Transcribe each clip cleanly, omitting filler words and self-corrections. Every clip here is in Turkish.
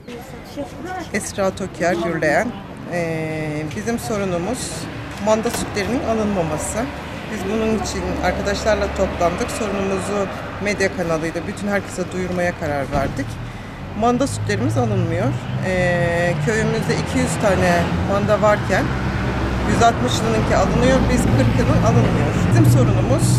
Esra Toker Gürleyen. Bizim sorunumuz manda sütlerinin alınmaması. Biz bunun için arkadaşlarla toplandık. Sorunumuzu medya kanalıyla bütün herkese duyurmaya karar verdik. Manda sütlerimiz alınmıyor. Köyümüzde 200 tane manda varken 160'ınınki alınıyor, biz 40'ının alınmıyor. Bizim sorunumuz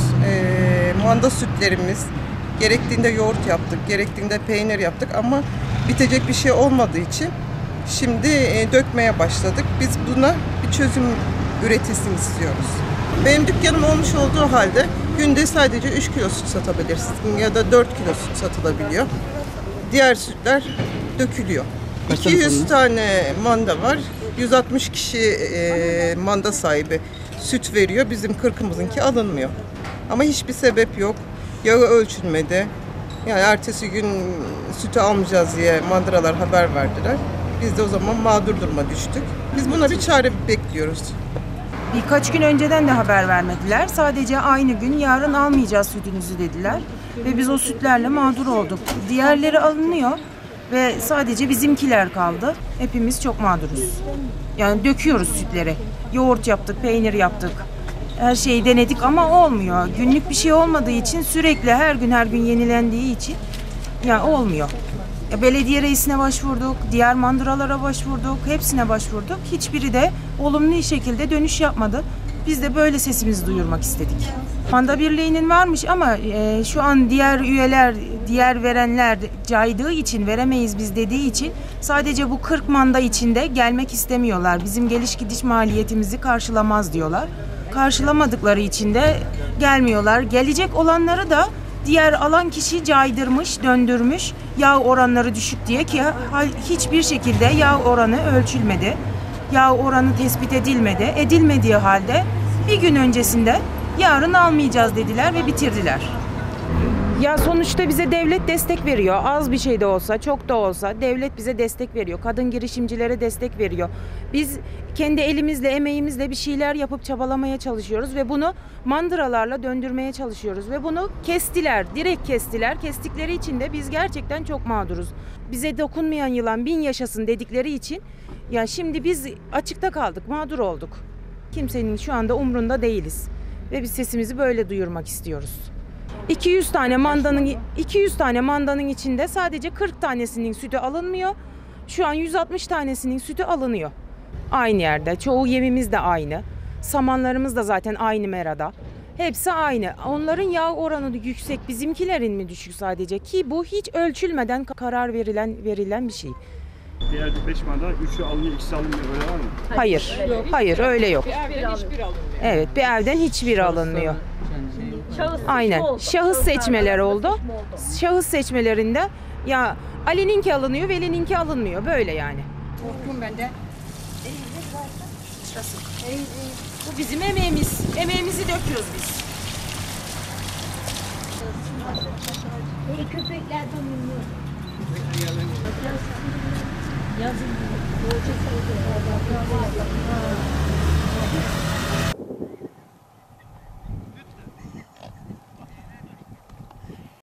manda sütlerimiz. Gerektiğinde yoğurt yaptık, gerektiğinde peynir yaptık ama bitecek bir şey olmadığı için şimdi dökmeye başladık. Biz buna bir çözüm üretilsin istiyoruz. Benim dükkanım olmuş olduğu halde günde sadece 3 kilo süt satabilirsin ya da 4 kilo süt satılabiliyor. Diğer sütler dökülüyor. 200 tane manda var. 160 kişi manda sahibi süt veriyor. Bizim 40'ımızınki alınmıyor. Ama hiçbir sebep yok. Yağı ölçülmedi. Yani ertesi gün sütü almayacağız diye mandıralar haber verdiler. Biz de o zaman mağdur duruma düştük. Biz buna bir çare bekliyoruz. Birkaç gün önceden de haber vermediler. Sadece aynı gün yarın almayacağız sütünüzü dediler. Ve biz o sütlerle mağdur olduk. Diğerleri alınıyor ve sadece bizimkiler kaldı. Hepimiz çok mağduruz. Yani döküyoruz sütleri. Yoğurt yaptık, peynir yaptık. Her şeyi denedik ama olmuyor. Günlük bir şey olmadığı için sürekli her gün yenilendiği için ya olmuyor. Belediye reisine başvurduk, diğer mandıralara başvurduk, hepsine başvurduk. Hiçbiri de olumlu şekilde dönüş yapmadı. Biz de böyle sesimizi duyurmak istedik. Manda Birliği'nin varmış ama şu an diğer üyeler, diğer verenler caydığı için, veremeyiz biz dediği için sadece bu 40 manda içinde gelmek istemiyorlar. Bizim geliş gidiş maliyetimizi karşılamaz diyorlar. Karşılamadıkları için de gelmiyorlar. Gelecek olanları da diğer alan kişi caydırmış, döndürmüş. Yağ oranları düşük diye ki hiçbir şekilde yağ oranı ölçülmedi. Yağ oranı tespit edilmedi. Edilmediği halde bir gün öncesinde yarın almayacağız dediler ve bitirdiler. Ya sonuçta bize devlet destek veriyor. Az bir şey de olsa, çok da olsa devlet bize destek veriyor. Kadın girişimcilere destek veriyor. Biz kendi elimizle, emeğimizle bir şeyler yapıp çabalamaya çalışıyoruz ve bunu mandıralarla döndürmeye çalışıyoruz ve bunu kestiler, direkt kestiler. Kestikleri için de biz gerçekten çok mağduruz. Bize dokunmayan yılan bin yaşasın dedikleri için ya şimdi biz açıkta kaldık, mağdur olduk. Kimsenin şu anda umrunda değiliz ve biz sesimizi böyle duyurmak istiyoruz. 200 tane mandanın içinde sadece 40 tanesinin sütü alınmıyor. Şu an 160 tanesinin sütü alınıyor. Aynı yerde. Çoğu yemimiz de aynı. Samanlarımız da zaten aynı merada. Hepsi aynı. Onların yağ oranı yüksek, bizimkilerin mi düşük sadece ki bu hiç ölçülmeden karar verilen bir şey. Diğer 5 manda 3'ü alınıyor, ikisi alınmıyor, öyle var mı? Hayır. Hayır, öyle yok. Bir evden hiçbir alınmıyor. Evet, bir evden hiçbiri alınmıyor. Aynen. Şahıs seçmeler oldu. Şahıs seçmelerinde ya Ali'ninki alınıyor, Veli'ninki alınmıyor. Böyle yani. Korktum ben de. Bu bizim emeğimiz. Emeğimizi döküyoruz biz. Köpeklerden ünlü. Yazın.